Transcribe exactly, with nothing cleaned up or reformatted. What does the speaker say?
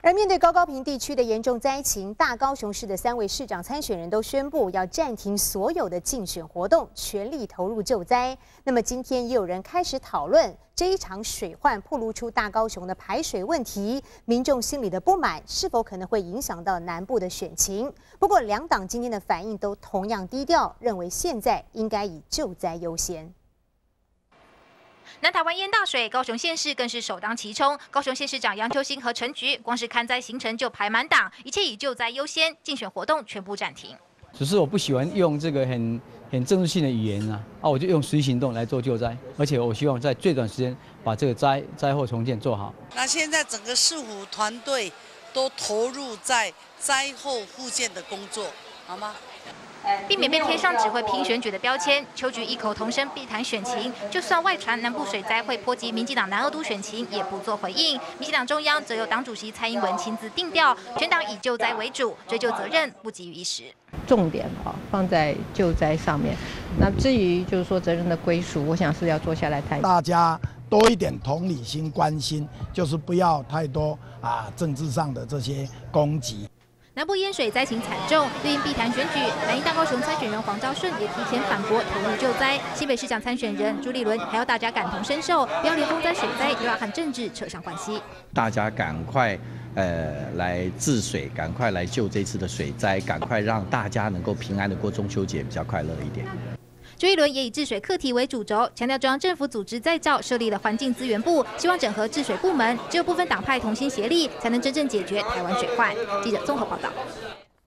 而面对高高屏地区的严重灾情，大高雄市的三位市长参选人都宣布要暂停所有的竞选活动，全力投入救灾。那么今天也有人开始讨论这一场水患暴露出大高雄的排水问题，民众心里的不满是否可能会影响到南部的选情？不过两党今天的反应都同样低调，认为现在应该以救灾优先。 南台湾淹大水，高雄县市更是首当其冲。高雄县市长杨秋兴和陈菊，光是看灾行程就排满档，一切以救灾优先，竞选活动全部暂停。 只是我不喜欢用这个很很政治性的语言啊，啊，我就用实际行动来做救灾，而且我希望在最短时间把这个灾灾后重建做好。 那现在整个市府团队都投入在灾后复建的工作，好吗？ 避免被贴上只会拼选举的标签，邱菊异口同声避谈选情，就算外传南部水灾会波及民进党南二都选情，也不做回应。民进党中央则由党主席蔡英文亲自定调，全党以救灾为主，追究责任不急于一时。 重点啊放在救灾上面。那至于就是说责任的归属，我想是要坐下来谈。 大家多一点同理心、关心，就是不要太多啊政治上的这些攻击。 南部淹水灾情惨重，对应避谈选举，南一大高雄参选人黄昭顺也提前返国投入救灾。新北市长参选人朱立伦还要大家感同身受，不要连风灾水灾又要和政治扯上关系。 大家赶快呃来治水，赶快来救这次的水灾，赶快让大家能够平安的过中秋节，比较快乐一点。 朱一伦也以治水课题为主轴，强调中央政府组织再造设立了环境资源部，希望整合治水部门，只有部分党派同心协力，才能真正解决台湾水患。记者综合报道。